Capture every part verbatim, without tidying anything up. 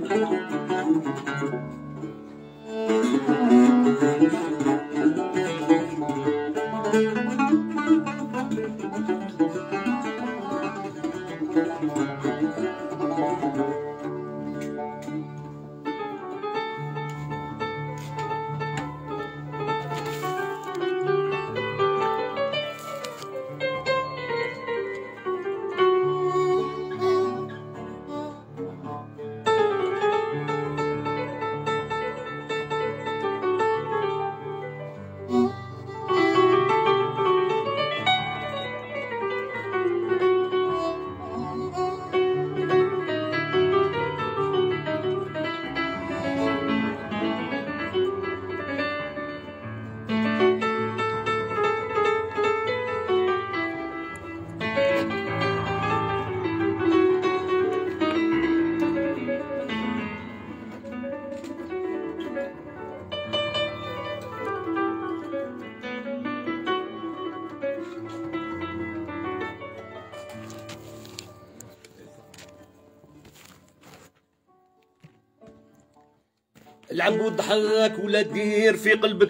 العبود ضحك ولا دير في قلبك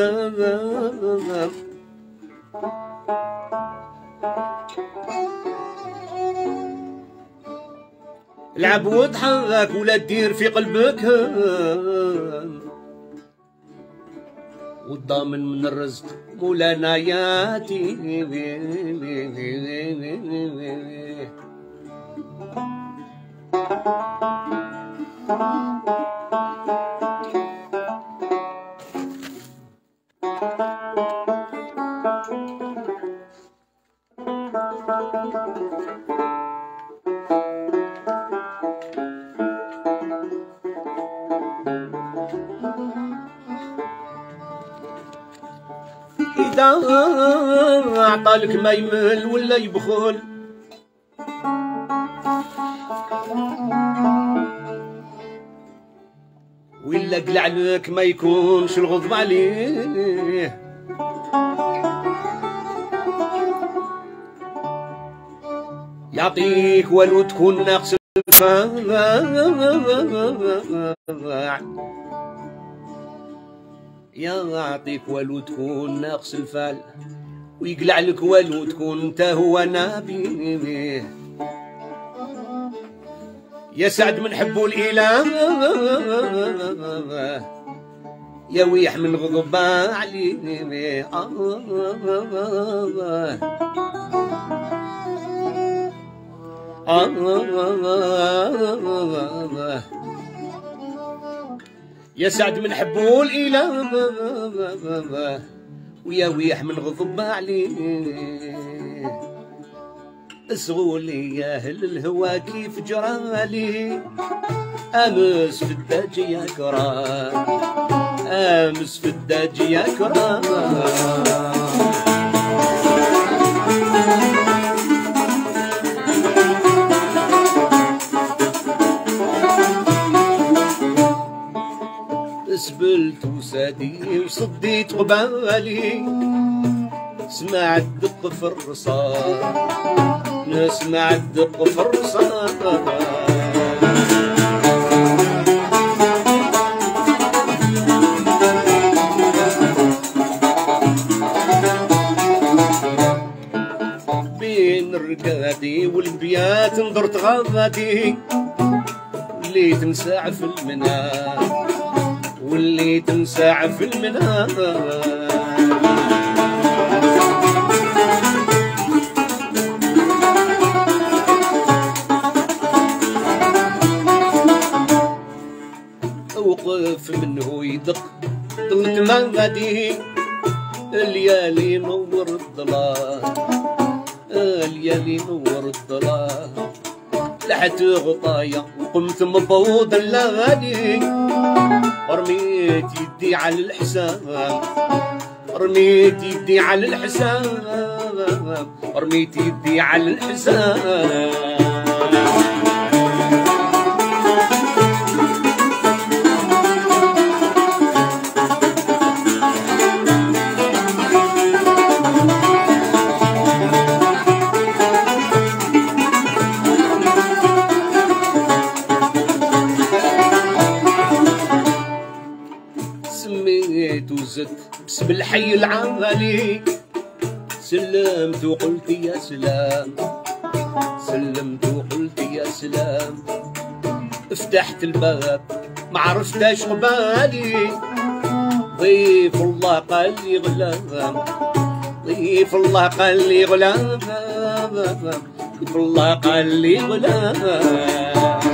العبود ضحك ولا دير في قلبك والضامن من الرزق مولانا ياتي إذا أعطالك ما يمل ولا يبخل ولا قلع لك ما يكونش الغضب عليه يعطيك ولو تكون ناقص الفاع يعطيك ولو تكون ناقص الفال ويقلع لك ولو تكون انت هو نبي يا سعد من حبوا الإله يا ويح من غضب عليه يا سعد من حبوا الإله ويا ويح من غضب عليه اسغولي يا اهل الهوى كيف جرالي امس في الدج يا كرام امس في الدج يا كرام سبلت وسادي وصديت قبالي سمعت دق في الرصاص نسمع الدق في الرصاص بين الرقادي والبيات نظرت غادي وليت نساع في المنام وليت نساع في المنام وقف منه يدق ضلت ما غادي الليالي نور الظلام الليالي نور الظلام لحت غطايا وقمت مبوض لا غادي رميت يدي على الحساب رميت يدي على الحساب رميت يدي على الحساب وزدت بسم الحي العالي سلمت وقلت يا سلام سلمت وقلت يا سلام فتحت الباب ما عرفتاش قبالي ضيف الله قال لي غلام ضيف الله قال لي غلام ضيف الله قال لي غلام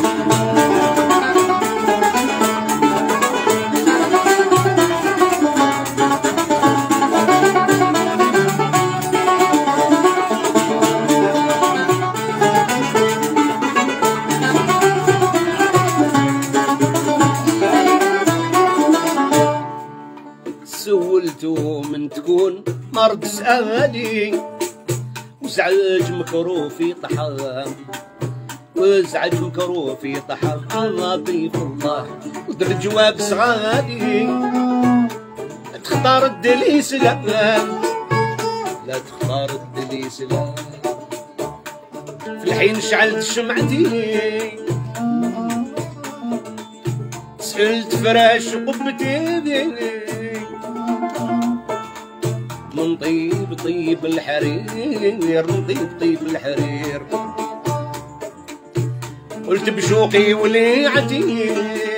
سولتو من تكون مرض سألي وزعج مكروفي طحام وزعج مكروفي طحام الله ضيف الله ودر الجواب صغالي تختار الدلي سلام لا تختار الدلي سلام في الحين شعلت شمعتي سألت فراش قبتي من طيب طيب الحرير من طيب طيب الحرير قلت بشوقي وليعتي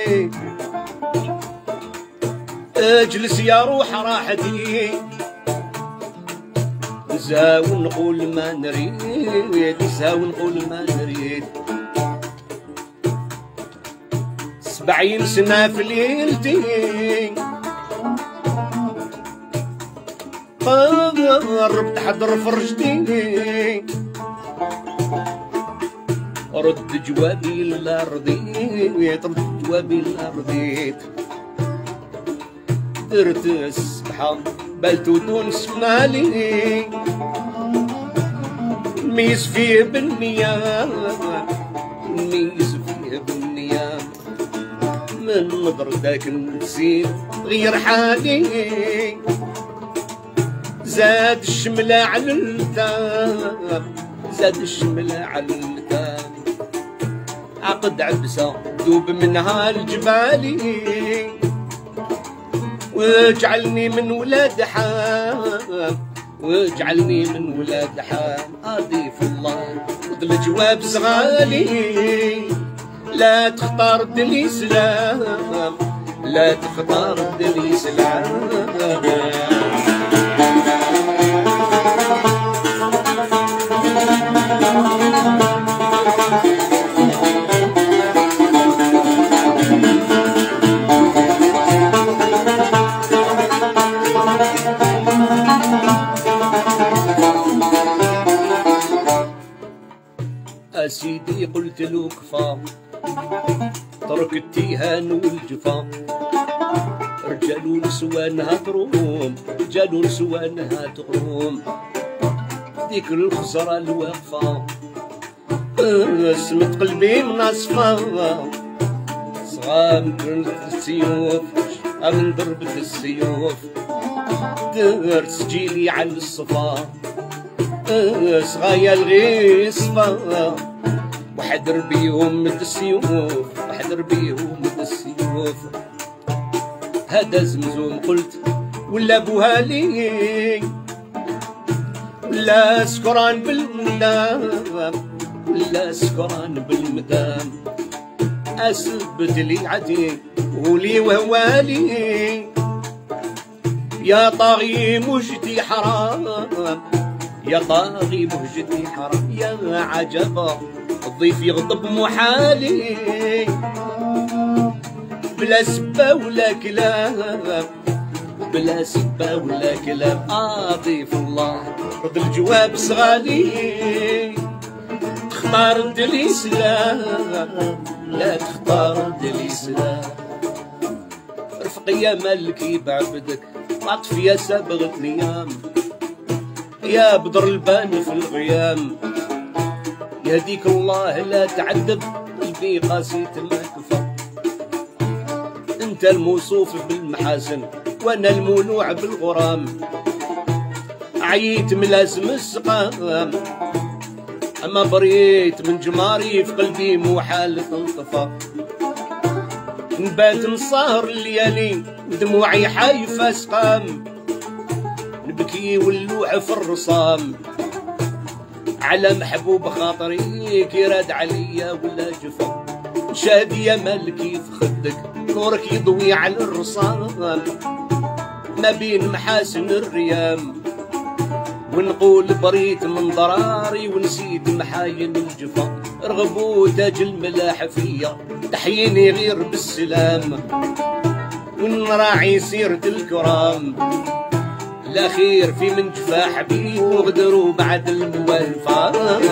اجلس يا روح راحتي نساو نقول ما نريد نساو نقول ما نريد سبعين سنة في ليلتي قربت حضر فرجتي رد جوابي للأرضيت رد جوابي للأرضيت درت السبحة بلت ودونس مالي ميز فيه بالنيام ميز فيه بالنيام من نظرتك نسيت غير حالي زاد الشملة على التام زاد الشملة على التام عقد عبسة دوب منها الجبالي واجعلني من ولاد حام واجعلني من ولاد حام أضيف الله خذ الجواب صغالي لا تختار الدلي سلام لا تختار الدلي سلام سيدي قلت له كفى ترك التيهان والجفا رجال نسوانها تروم رجال نسوانها تروم ديك الخسرة الواقفة سمت قلبي من أصفى صغام كنت السيوف من ضربة السيوف دار سجيلي على الصفا صغايا الغيصفة وحدر بيهم مد السيوف وحدر بيهم مد السيوف هذا زمزم قلت ولا بوهالي ولا سكران بالمدام ولا سكران بالمدام أثبت لي عدي ولي وهوالي يا طاغي مجدي حرام يا طاغي مهجتي حرام يا عجبا الضيف يغضب محالي بلا سبة ولا كلام بلا سبة ولا كلام أضيف الله رد الجواب صغالي تختار الدلي سلام لا تختار الدلي سلام رفقي مالكي بعبدك عطف يا سابغة الايام يا بدر البان في الغيام يهديك الله لا تعذب قلبي قاسي ما كفى انت الموصوف بالمحاسن وانا المولوع بالغرام عييت ملازم السقام اما بريت من جماري في قلبي مو حال تنطفى نبات نسهر الليالي ودموعي حايفة سقام، نبكي واللوع في الرصام على محبوب خاطري كي راد عليا ولا جفا. شادية مالكي في خدك نورك يضوي على الرصام، ما بين محاسن الريام ونقول بريت من ضراري ونسيت محاين الجفا. رغبوا تاج الملاح فيا تحييني غير بالسلام، ونراعي سيرة الكرام لا خير في من جفا حبيب وغدروا بعد الموالفة.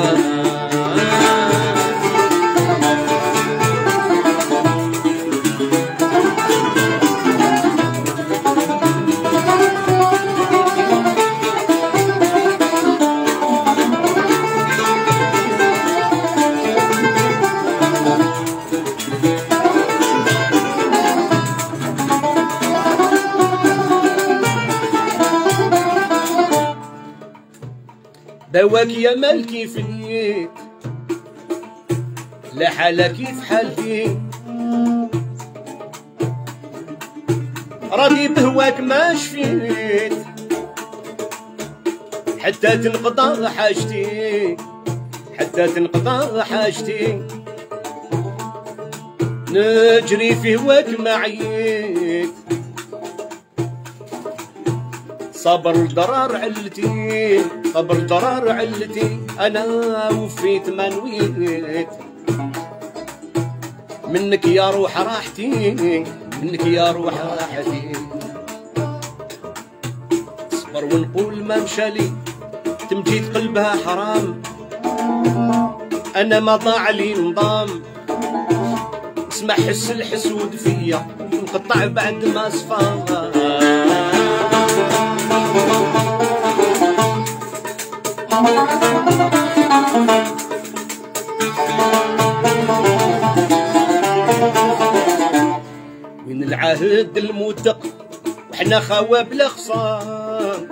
دواك يا مالكي في النيت لا حالة كيف حالتي، راضي بهواك ما شفيت حتى تنقضى حاجتي، حتى تنقضى حاجتي. نجري في هواك ما عييت صبر الضرار علتي، صبر الضرار علتي. انا وفيت ما نويت منك يا روح راحتي، منك يا روح راحتي. صبر ونقول ما مشالي تمجيد قلبها حرام، انا ما ضاع لي نظام. اسمع حس الحسود فيا نقطع بعد ما صفى. من العهد الموثق وحنا خوا بلا خصام،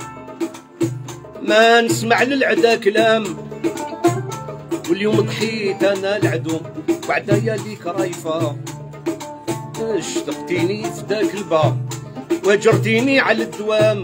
ما نسمع للعدا كلام. واليوم ضحيت انا العدو وعدايا ليك رايفه. اشتقتيني في داك الباب واجرتيني على الدوام،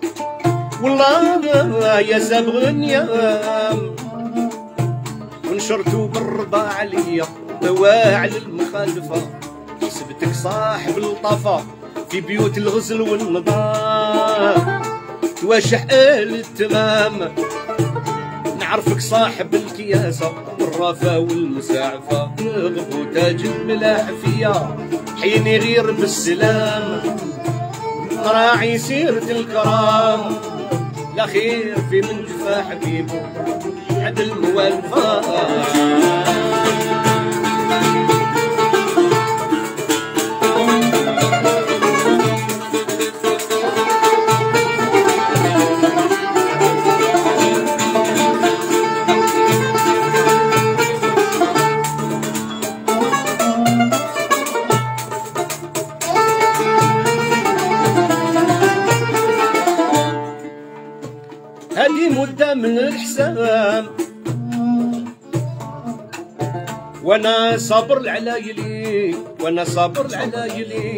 والله يا سابغ النيام. ونشرتو بالرضا عليا دواعي المخالفه، حسبتك صاحب اللطافه في بيوت الغزل والنظام. تواشح آل التمام نعرفك صاحب الكياسه والرافه والمساعفه. غبو تاج الملاح فيا حيني غير بالسلام، نراعي سيرة الكرام لا خير في من جفا حبيب حد الموالفة. هذه مدة من الحسام وانا صابر العلايلي، وانا صابر العلايلي.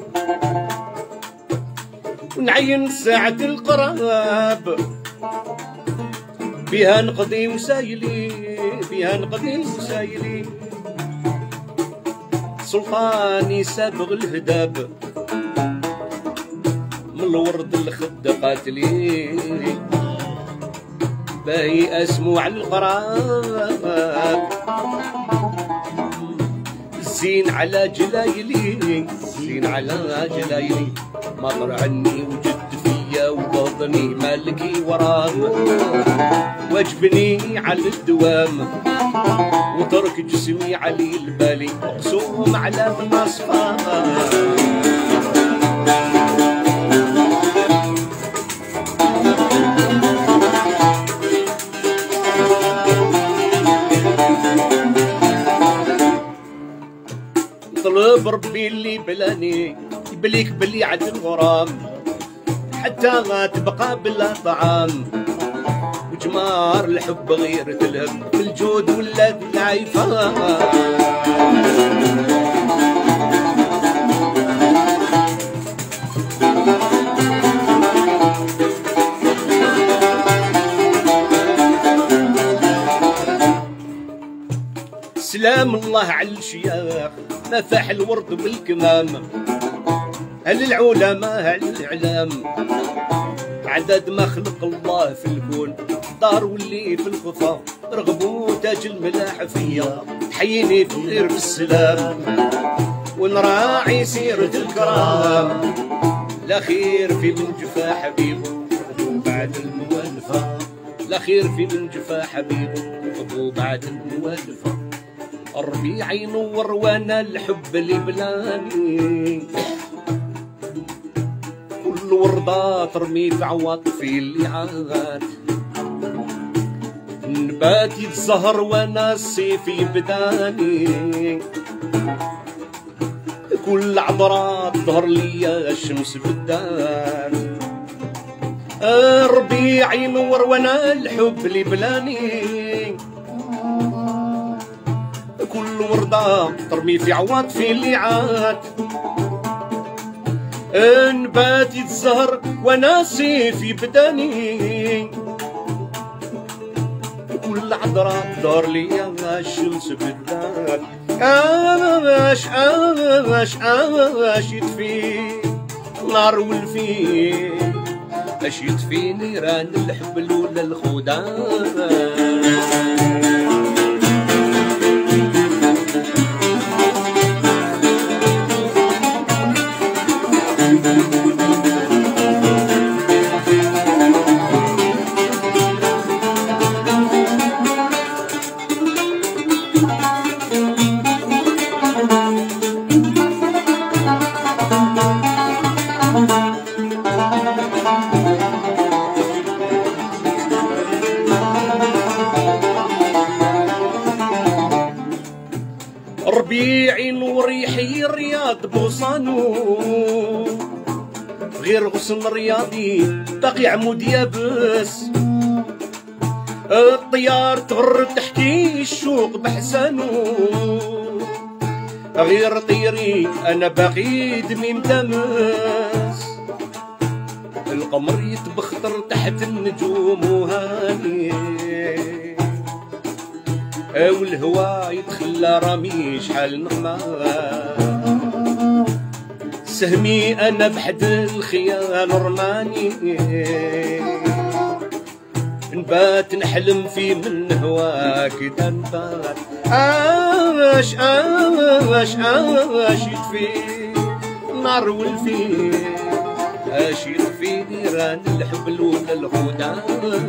ونعين ساعة القراب بها نقضي وسايلي، بها نقضي وسايلي. سلطاني سابغ الهداب من الورد الخد قاتلي، باهي اسمو على القراب. زين على جلايلي، زين على جلايلي. مطر عني وجد فيا وبطني مالكي ورام، واجبني على الدوام وترك جسمي علي البالي مقسوم على النصفى. طلب ربي اللي بلاني يبليك بلي عد الغرام، حتى غاتبقى بلا طعام. وجمار الحب غير تلهب بالجود ولا العيفان. سلام الله على الشياخ نفاح الورد بالكمام، هل العلماء هل الإعلام عدد ما خلق الله في الكون، دار واللي في الخفا رغبوا تاج الملاح فيا، حييني في السلام ونراعي سيرة الكرام، لا خير في من جفا حبيبه بعد الموالفة، لا خير في من جفا حبيبه بعد الموالفة. الربيع ينور وانا الحب اللي بلاني، كل وردة ترمي في عواطفي اللي عاد، نبات يتزهر وانا الصيف يبداني، كل عبرة تظهر ليا الشمس بدان، الربيع ينور وانا الحب اللي بلاني، كل وردة ترمي في عواطفي اللي عاد، نبات يتزهر وانا الصيف يبداني، كل عذرة تدور ليا الشمس بدان، اش اش اش يطفي نار والفي، اش يطفي نيران الحب الاولى الخدان. ربيعي وريحي الرياض بوصانو، غير غصن رياضي باقي عمود يابس، الطيار تغر تحكي الشوق بحسانو، غير طيري انا باقي دمي مدمس، القمر يتبختر تحت النجوم وهاني، والهوا يتخلى رامي شحال نغمة، سهمي انا بحد الخيال رماني، نبات نحلم في من هواك تنبات، اش اش اش يطفي نار والفي، اش يطفي نيران الحب الاولى الخدان.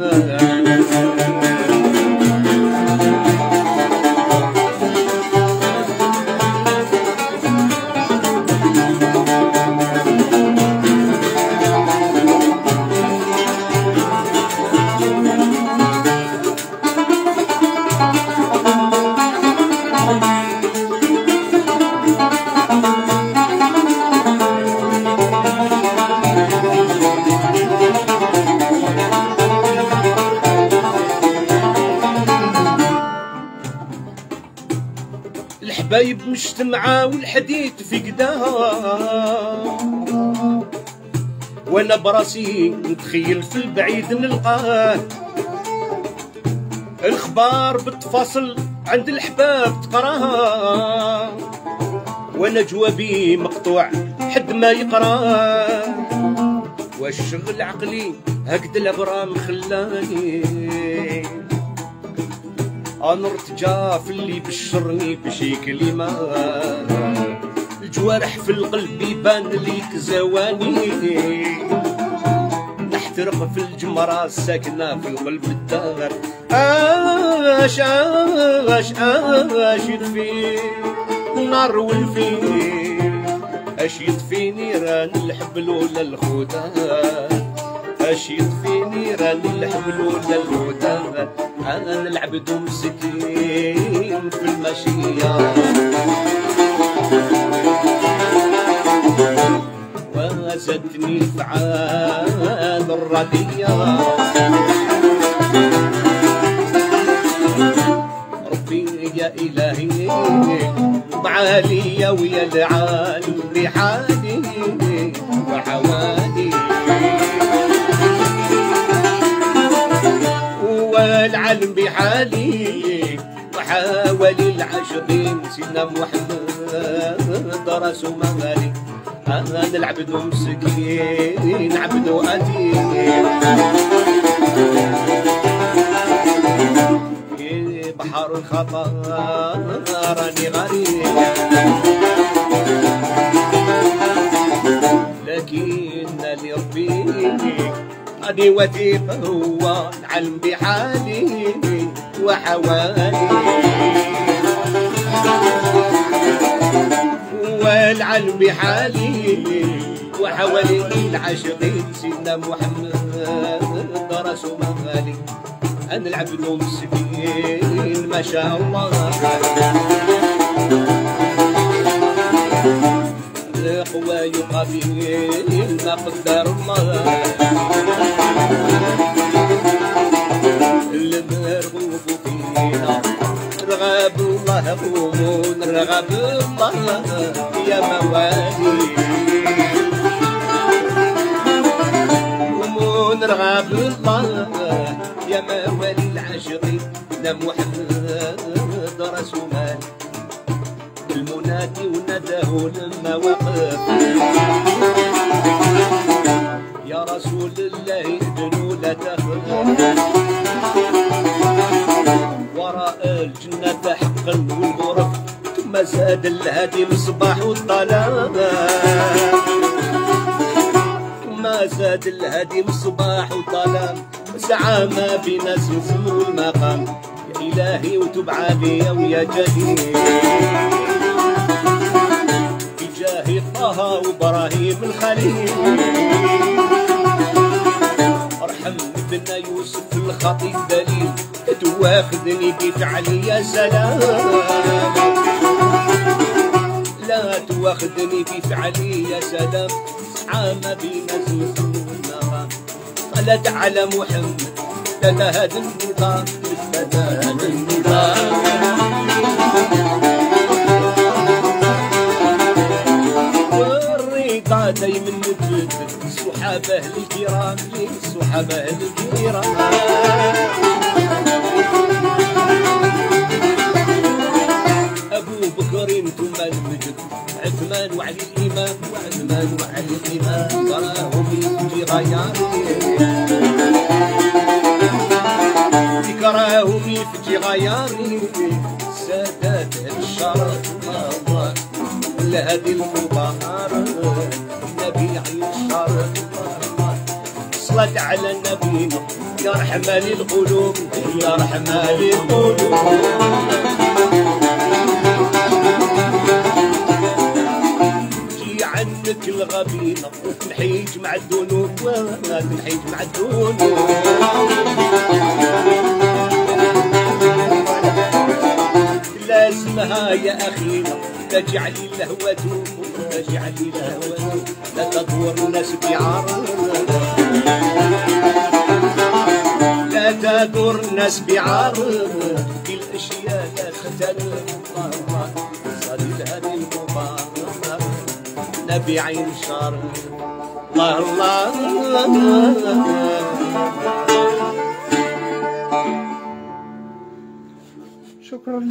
الحبايب مجتمعة والحديث في قدام، وانا براسي نتخيل في البعيد نلقاه، الخبار بالتفاصل عند الحباب تقراها، وانا جوابي مقطوع حد ما يقراه، والشغل عقلي هكذا الابرام خلاني، انا ارتجا في اللي بشرني بشي كلمة، الجوارح في القلب يبان ليك زواني، نحترق في الجمرة الساكنة في القلب الدار، اش اش اش يطفي النار والفي، اش يطفي نيران الحب الاولى الخدان، اش يطفي نيران الحب الاولى الخدان، انا العبد مسكين في المشية، وزدني الفعال الردية، ربي يا إلهي معالي ويا العالم بحالي وحوالي، والعلم بحالي وحاولي العاشقين سيدنا محمد راسو مغالي هذا العبد مسكين عبد أتيم بحر الخطا راني غريب لكن لربي غادي وثيق هو العلم بحالي وحوالي والعلم بحالي وحوالي العاشقين سيدنا محمد راسو مغالي أنا العبد مسكين ما شاء الله الأخوة يقابل ما قدر الله المرغوب فينا رغب الله قومون رغب الله يا موالي قومون رغب الله يا موالي العاشقين لا محمد رسول الله المنادي ونداه لما وقف يا رسول الله ادنوا لا تخف وراء الجنة حقا والغرف ثم زاد الهادي مصباح الظلام ثم زاد الهادي مصباح الظلام سعى ما بين زمزم والمقام يا إلهي وتب علي ويا جليل بجاه طه وإبراهيم الخليل ارحم ابن يوسف الخطيب دليل تواخذني بفعلي يا سلام لا تواخذني بفعلي يا سلام سعى ما بين زمزم والمقام صلت على محمد لهذا النظام لهذا النظام والرضا دايما نجد الصحابة الكرام الصحابة الكرام أبو بكر ثم المجد عثمان وعلي الإمام وعثمان وعلي الإمام تراهم يجي غياري ذكراهم يفجي غياري سادات الشرف الله لهدي المبارك النبي عيش الشرف صلت على النبي يا رحمة للقلوب يا رحمة للقلوب جي عنك الغبينة تنحيج مع الذنوب وما تنحيج مع الذنوب لازمها يا أخينا تجعلي لهوة تجعلي لهوة لا تدور الناس بعار لا تدور الناس بعار في الأشياء لا تختلف صلي لهذه المبارك نبي عين شر الله الله شكرا.